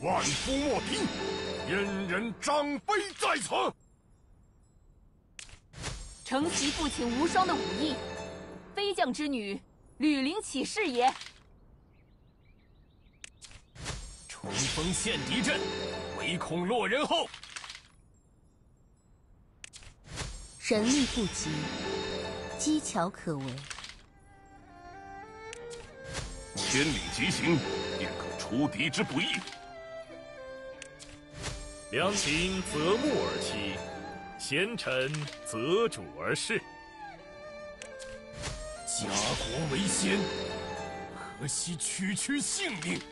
万夫莫敌，燕人张飞在此。 承袭父亲无双的武艺，飞将之女，吕玲岂是也？ 冲锋陷敌阵，唯恐落人后。 人力不及，机巧可为。 千里疾行，便可出敌之不意。 良禽择木而栖，贤臣择主而事。 家国为先，何惜区区性命？